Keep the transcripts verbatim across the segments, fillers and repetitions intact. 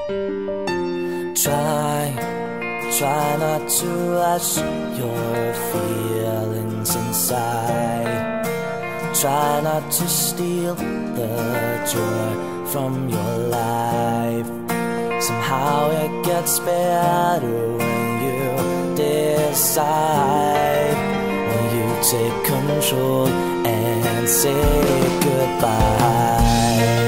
Try, try not to rush your feelings inside. Try not to steal the joy from your life. Somehow it gets better when you decide, when you take control and say goodbye.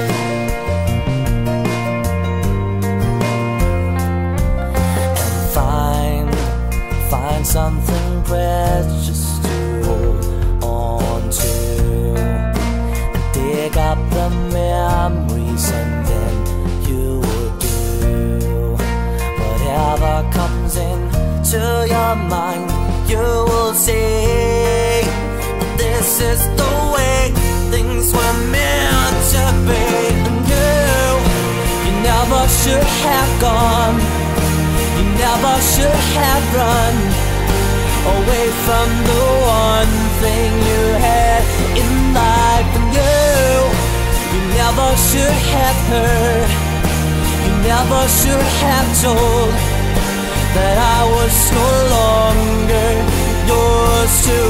Find something precious to hold on to, and dig up the memories, and then you will do whatever comes into your mind. You will say that this is the way things were meant to be, and you, you never should have gone. You never should have run away from the one thing you had in life. And you, you never should have heard, you never should have told that I was no longer yours to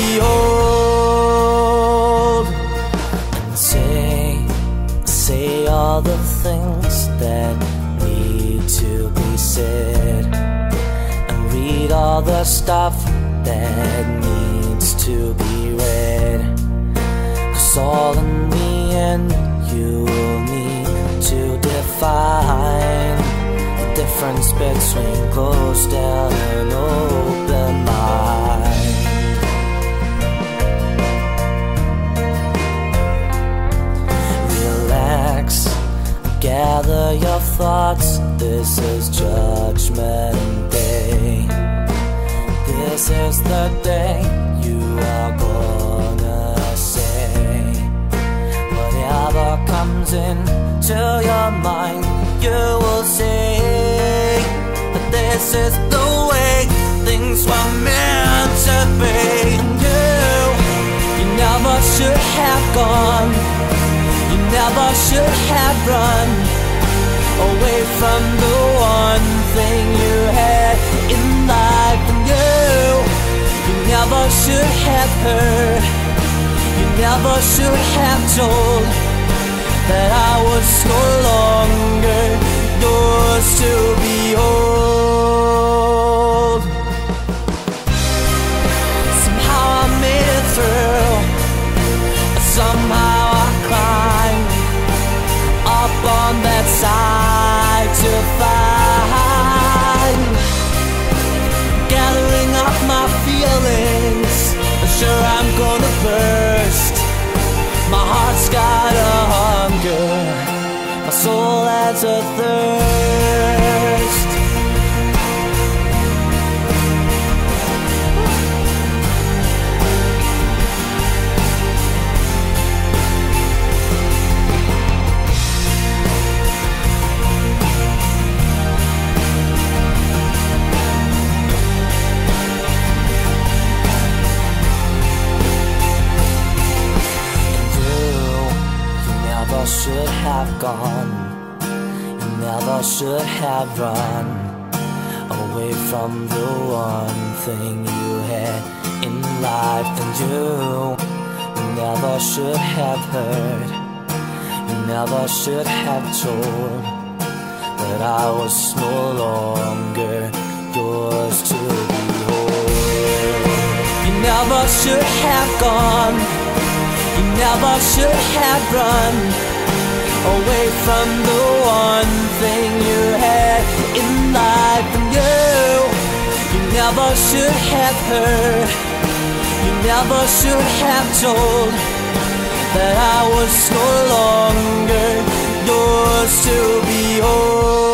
behold. And say, say all the things that need to be said, and read all the stuff that needs to be read. 'Cause all in the end you will need to define the difference between closed down and open mind. Relax, gather your thoughts, this is Judgment Day. This is the day you are gonna say whatever comes into your mind. You will say that this is the way things were meant to be. And you, you never should have gone, you never should have run away from the one thing you had in life. And you, you never should have heard, you never should have told that I was no longer yours to behold. Somehow I made it through, somehow I climbed up on that side to find, gathering up my feelings. Sure, I'm gonna burst. My heart's got a hunger, my soul has a thirst. Should have gone, you never should have run away from the one thing you had in life. And you, you never should have heard, you never should have told that I was no longer yours to behold. You never should have gone, you never should have run away from the one thing you had in life. And you, you never should have heard, you never should have told that I was no longer yours to behold.